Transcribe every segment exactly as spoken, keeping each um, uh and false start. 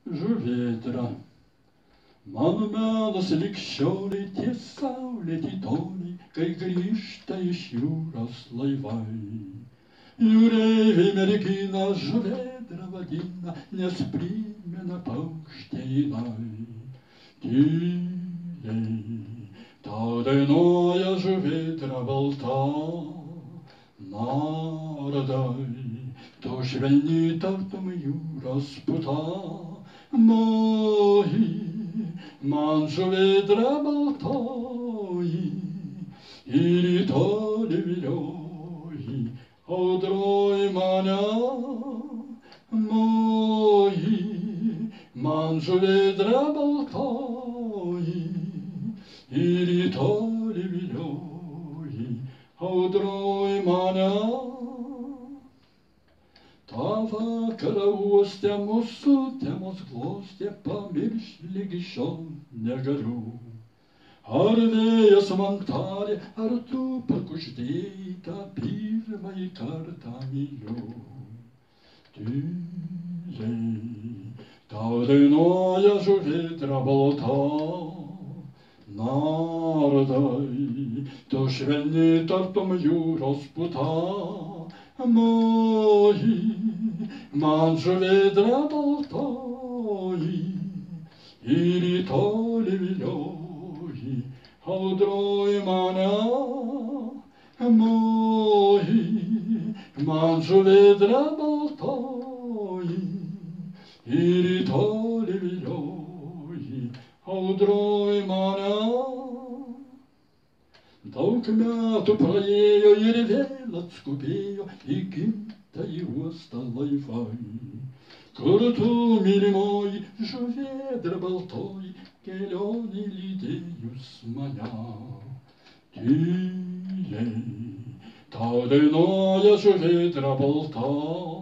žuvėdra. Mano melas lik šiolei ties saulėti toliai, kai grįžta iš jūros laivai. Jūreiviai merginą žuvėdra vadina, nes primena paukštę jinai. Tyliai tau dainuoja žuvėdra balta, nardai, tu švelni tartum jūros puta. Moji, man žuvėdra baltoji, ir į tolį vilioji, audroj mane. Moji, man žuvėdra baltoji, ir į tolį vilioji, audroj mane. Ta vakarą uoste mūsų temos glostė, pamiršt ligi šiol negaliu. Ar vėjas man tarė, ar tu pakuždėjai, tą pirmąjį kartą myliu. Tyliai tau dainuoja žuvėdra balta, nardai, tu švelni tartum jūros puta. Moji, man žuvėdra baltoji, ir į tolį vilioji, audroj mane. Moji, man žuvėdra baltoji, ir į tolį vilioji, audroj mane. Daug metų praėjo ir vėl atskubėjo į gimtąjį uostą laivai, kur tu, mylimoji, žuvėdra baltoji, kelionėj lydėjus mane. Tyliai tau dainuoja žuvėdra balta,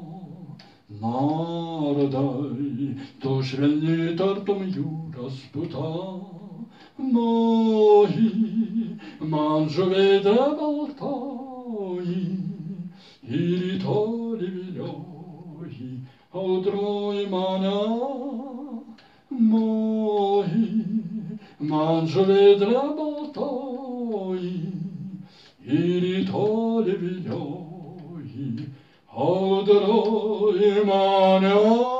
nardai, tu švelni tartum jūros puta. Moji, man žuvėdra baltoji, ir į tolį vilioji, audroj mane. Moji, man žuvėdra baltoji, ir į tolį vilioji, audroj mane.